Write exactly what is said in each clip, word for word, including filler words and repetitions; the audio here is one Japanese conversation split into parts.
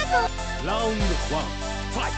Round one, fight!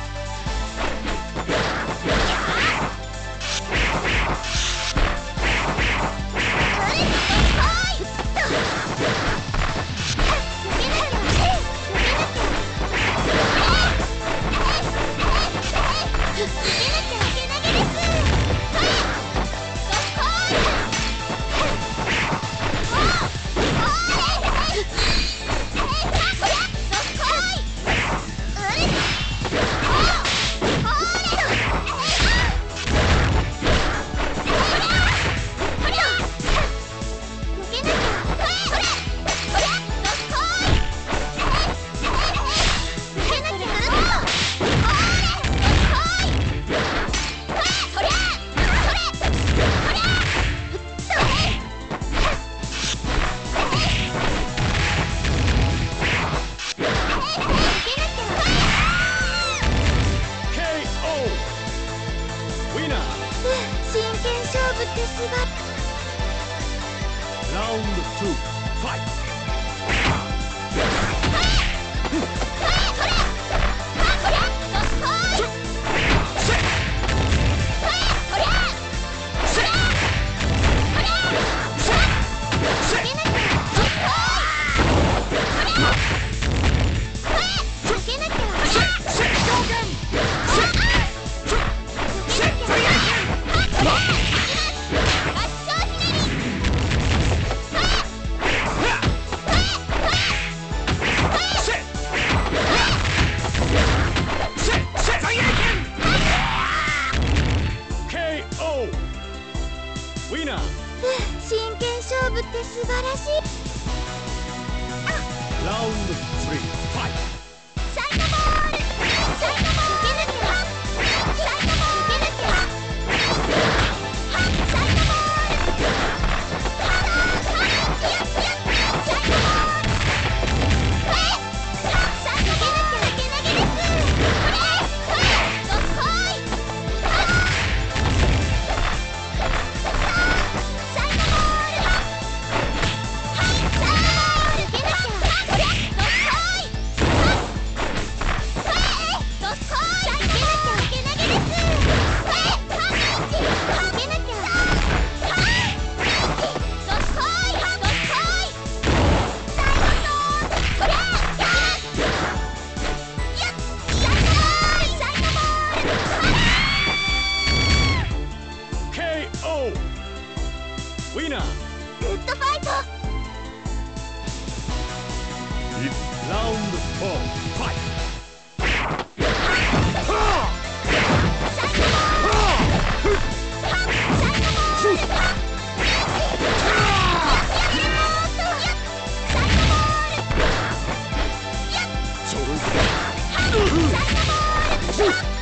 Round two, fight! Winner! 真剣勝負って素晴らしい。 Round three, fight! サイドボール、サイドボール、受けなきゃ、サイドボール、受けなきゃ、サイドボール、サイドボール、サイドボール、サイドボール、受けなきゃ、受け投げです。どっこい。 Winner! グッドファイト。 Round four, fight! Saito